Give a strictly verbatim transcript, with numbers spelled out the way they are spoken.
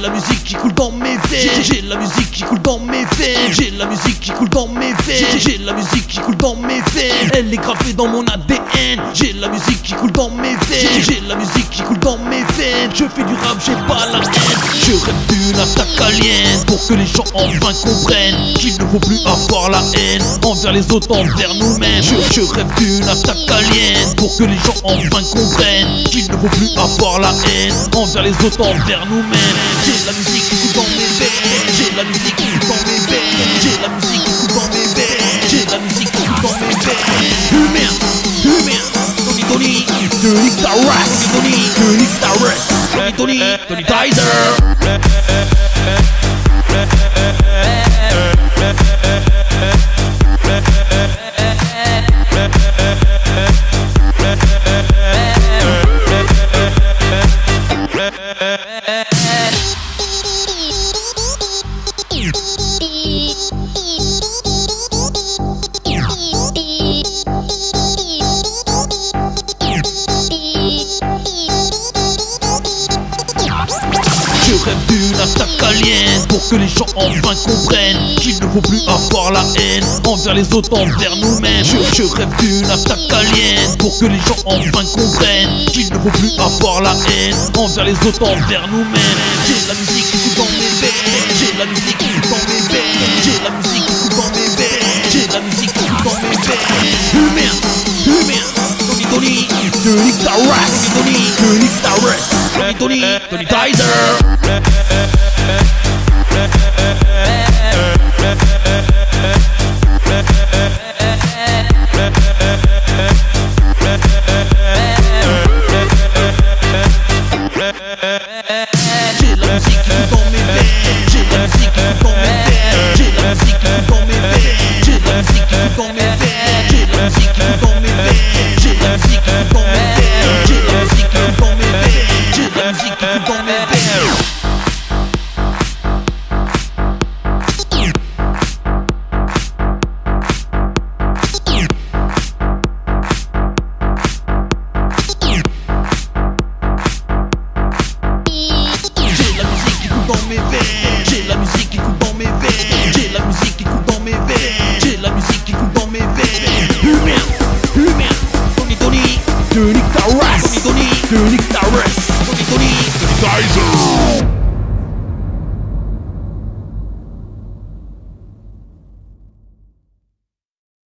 la musique qui coule dans mes veines. J'ai la musique qui coule dans mes veines. J'ai la musique qui coule dans mes veines. J'ai la musique qui coule dans mes veines. Elle est gravée dans mon A D N. J'ai la musique qui coule dans mes veines. J'ai la musique qui coule dans mes veines. Je fais du rap, j'ai pas la haine. Je rêve d'une attaque alien pour que les gens enfin comprennent qu'il ne faut plus avoir la haine envers les autres, envers nous-mêmes. Je, je rêve d'une attaque alien pour que les gens enfin comprennent qu'il ne faut plus avoir la haine envers les autres, envers nous-mêmes. J'ai la musique qui coule dans mes veines. J'ai la musique qui coule dans mes veines. J'ai la musique qui coule dans mes veines. J'ai la musique qui coule dans mes veines. Humain, humain, Tony Tony, Tony Taras, Tony, Tony Taras, Tony Tony, Tony Tizer. Je rêve d'une attaque alien pour que les gens enfin comprennent qu'il ne faut plus avoir la haine envers les autres, envers nous-mêmes. Je, je rêve d'une attaque alien pour que les gens enfin comprennent qu'il ne faut plus avoir la haine envers les autres, envers nous-mêmes. J'ai la musique qui coule dans mes veines. J'ai la musique qui coule dans mes veines. J'ai la musique qui coule dans mes veines. J'ai la musique qui coule dans mes veines. Humain, humain, Tony Tony, Tony Taras, Tony Tony Taras, Tony Tony, Tony Tizer. J'ai la musique qui coule dans mes veines. J'ai la musique qui coule dans mes veines. J'ai la musique qui coule dans mes veines. J'ai la musique qui coule dans mes veines. J'ai la musique qui coule dans mes veines. J'ai la musique qui coule dans mes veines. J'ai la musique qui coule dans mes veines. J'ai la musique qui coule dans mes veines. J'ai la musique qui coule dans mes veines. J'ai la musique qui coule dans mes veines.